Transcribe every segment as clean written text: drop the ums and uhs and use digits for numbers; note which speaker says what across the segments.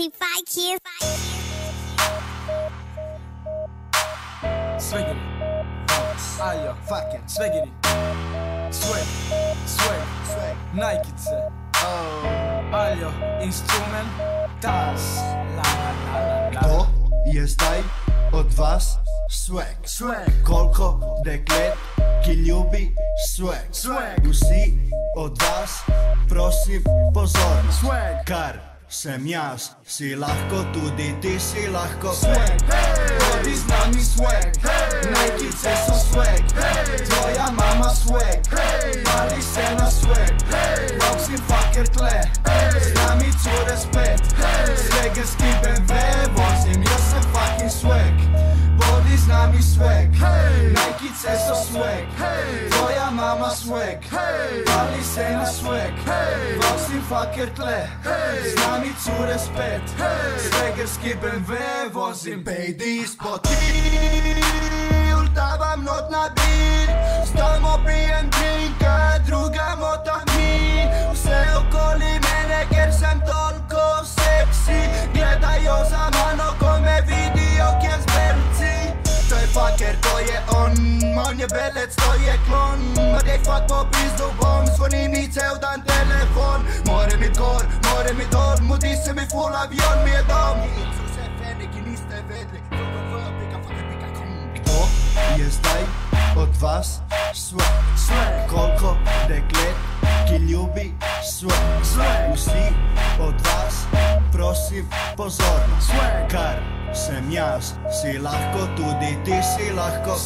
Speaker 1: T5 kids.
Speaker 2: Swiggity, ajo, fucking, swiggity, swag, Nike'ice, ajo, instrumental,
Speaker 3: Kto jest taj od was swag? Koliko deklet, ki ljubi swag? Vsi od vas, prosim, pozornost. Kar sem jaz, si lahko tudi ti si lahko.
Speaker 2: Hodi z nami swag, Nike'ice so swag, tvoja mama swag, pali se na swag, boxing fucker tle, z nami cure spet, svegerski BMW vozim, jaz sem fucking swag. Hodi z nami swag, Nike'ice so swag, tvoja mama swag, pali se na swag, boxing fucker tle, z nami cure spet, svegerski BMW vozim.
Speaker 3: Pejdi ispod til, davam not na bil, stalno pijem drinka, druga mota mi, vse okoli mene, ker sem toliko seksi, gledajo za mano, ko me vidijo, kjer zberci. To je fucker, to je on je belec, to je klon, mrdej fuck po pizdu bom, zvoni mi cel dan telefon, more mi gor, more mi dol, mudi se mi full avion, mi je dom. Ki niste vedli, kdo je zdaj od vas swag? Koliko deklet, ki ljubi swag? Vsi od vas, prosim, pozornost. Kar sem jaz, si lahko tudi ti si lahko.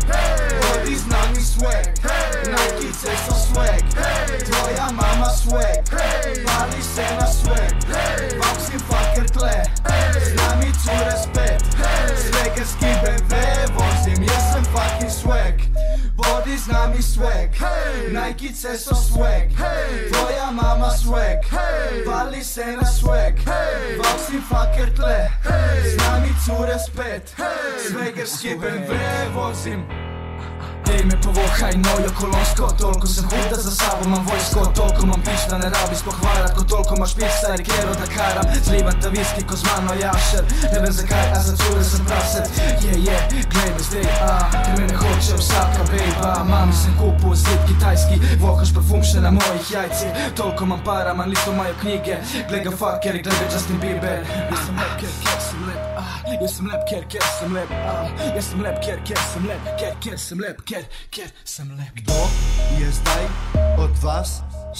Speaker 2: Hodi z nami swag, Nike'ice so swag, tvoja mama swag, pali se na swag, boxing fucker tle, z nami cure spet, svegerski BMW vozim, jaz sem fucking swag. Hodi z nami swag, Nike'ice so swag, tvoja mama swag, pali se na swag, boxing fucker tle, z nami cure spet, svegerski BMW vozim. Dej me povohaj nojo kolonsko, toliko sem huda za sabo, imam vojsko, toliko imam pič da ne rabi spohvarat, ko toliko imaš pič, stari kjero da karam, zlivam ta viski ko z mano jašer, ne vem zakaj, a za cure sem praset, glej me zdaj, ker me ne hoče vsaka bejba, mami sem kupil zid kitajski, vohaš parfum še na mojih jajci, toliko imam para, man listo imajo knjige, glej ga fuckeri, glej ga Justin Bieber, jaz sem lep, ker sem lep, jaz sem lep, ker sem lep, jaz sem lep, ker sem lep, ker sem lep, ker sem lep.
Speaker 3: Kdo je zdaj od vas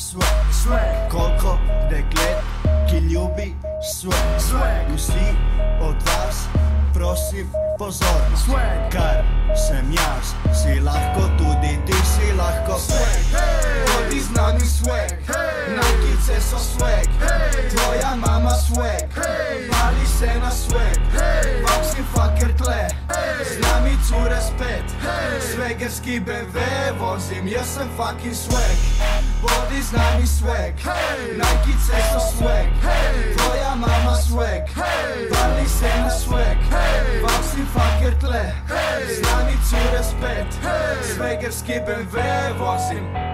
Speaker 3: swag? Koliko deklet, ki ljubi swag? Vsi od vas, prosim, pozornost. Kar sem jaz, si lahko tudi ti si lahko.
Speaker 2: Hodi z nami swag, Nike'ice so swag, tvoja mama swag, pali se na swag, boxing fucker tle, z nami cure spet, svegerski BMW vozim, jaz sem fucking swag. Hodi z nami swag, Nike'ice so swag, tvoja mama swag, pali se na swag, boxing fucker tle, z nami cure spet, svegerski BMW vozim.